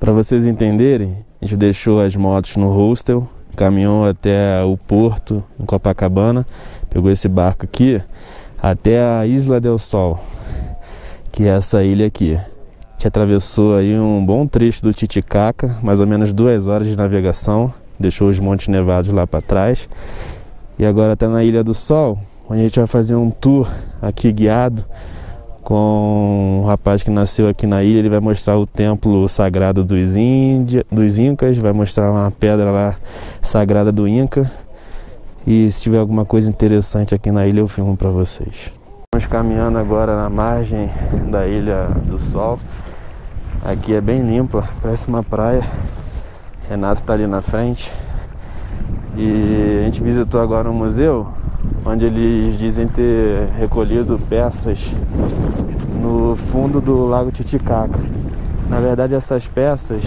Para vocês entenderem, a gente deixou as motos no hostel, caminhou até o porto em Copacabana, pegou esse barco aqui até a Isla del Sol, que é essa ilha aqui. A gente atravessou aí um bom trecho do Titicaca, mais ou menos 2 horas de navegação, deixou os Montes Nevados lá para trás. E agora está na Ilha do Sol, onde a gente vai fazer um tour aqui guiado com um rapaz que nasceu aqui na ilha. Ele vai mostrar o templo sagrado dos Incas, vai mostrar uma pedra lá sagrada do Inca. E se tiver alguma coisa interessante aqui na ilha eu filmo para vocês. Estamos caminhando agora na margem da Ilha do Sol. Aqui é bem limpa, parece uma praia. Renato está ali na frente. E a gente visitou agora um museu onde eles dizem ter recolhido peças no fundo do Lago Titicaca. Na verdade, essas peças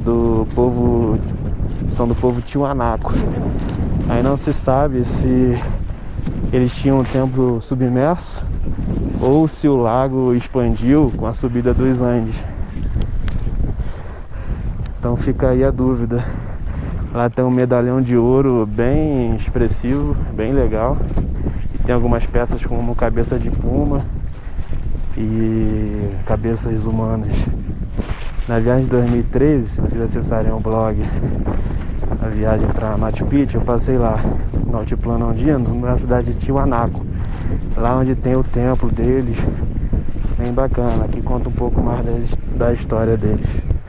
são do povo Tiwanaku. Aí não se sabe se eles tinham um templo submerso ou se o lago expandiu com a subida dos Andes. Então fica aí a dúvida. Lá tem um medalhão de ouro bem expressivo, bem legal. E tem algumas peças como cabeça de puma e cabeças humanas. Na viagem de 2013, se vocês acessarem o blog, a viagem para Machu Picchu, eu passei lá no Altiplano Andino, na cidade de Tiwanaku, lá onde tem o templo deles, bem bacana. Aqui conta um pouco mais da história deles.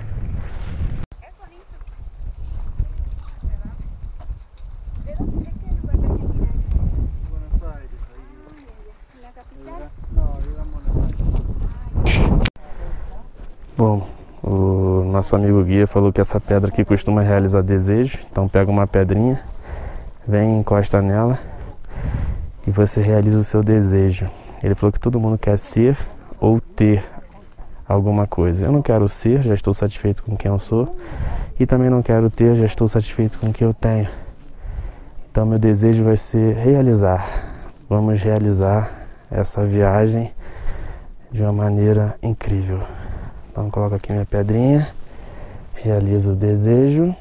Bom, o nosso amigo guia falou que essa pedra aqui costuma realizar desejo. Então pega uma pedrinha, vem, encosta nela e você realiza o seu desejo. Ele falou que todo mundo quer ser ou ter alguma coisa. Eu não quero ser, já estou satisfeito com quem eu sou. E também não quero ter, já estou satisfeito com o que eu tenho. Então meu desejo vai ser realizar. Vamos realizar essa viagem de uma maneira incrível. Então coloco aqui minha pedrinha, realizo o desejo.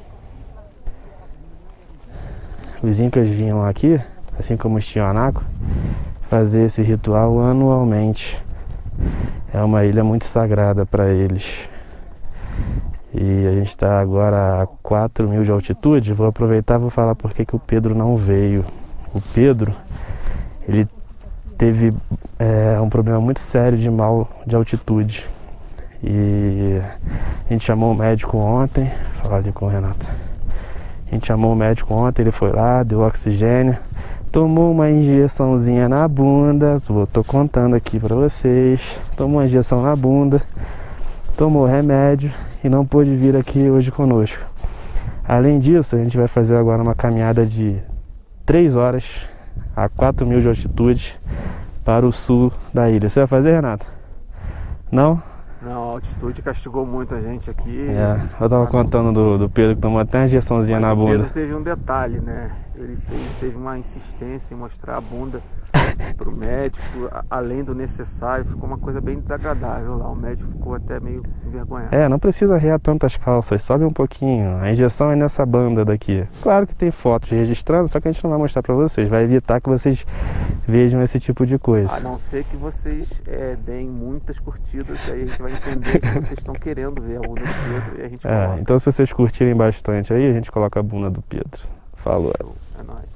Os Incas vinham aqui, assim como os Tiwanaku, fazer esse ritual anualmente. É uma ilha muito sagrada para eles. E a gente está agora a 4.000 de altitude. Vou aproveitar e vou falar por que o Pedro não veio. O Pedro, ele teve um problema muito sério de mal de altitude. E a gente chamou o médico ontem, vou falar ali com o Renato. A gente chamou o médico ontem, ele foi lá, deu oxigênio, tomou uma injeçãozinha na bunda, tô contando aqui pra vocês. Tomou uma injeção na bunda, tomou remédio e não pôde vir aqui hoje conosco. Além disso, a gente vai fazer agora uma caminhada de 3 horas a 4.000 de altitude para o sul da ilha. Você vai fazer, Renato? Não? Não, a altitude castigou muito a gente aqui. Eu tava contando do Pedro que tomou até uma injeçãozinha na bunda. O Pedro teve um detalhe, né? Ele teve uma insistência em mostrar a bunda pro médico, além do necessário. Ficou uma coisa bem desagradável lá. O médico ficou até meio envergonhado. Não precisa arrear tantas calças, sobe um pouquinho. A injeção é nessa banda daqui. Claro que tem fotos registrando, só que a gente não vai mostrar pra vocês. Vai evitar que vocês vejam esse tipo de coisa. A não ser que vocês deem muitas curtidas, aí a gente vai entender que vocês estão querendo ver a bunda do Pedro e a gente coloca. Então se vocês curtirem bastante aí, a gente coloca a bunda do Pedro. Falou. É nóis.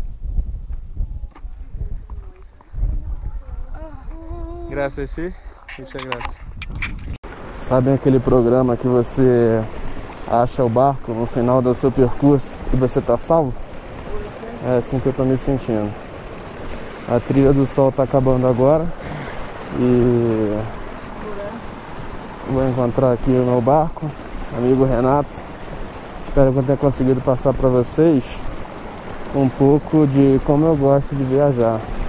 Gracias, sí. Isso é graça. Sabem aquele programa que você acha o barco no final do seu percurso e você tá salvo? É assim que eu tô me sentindo. A trilha do sol tá acabando agora e vou encontrar aqui o meu barco, amigo Renato. Espero que eu tenha conseguido passar para vocês um pouco de como eu gosto de viajar.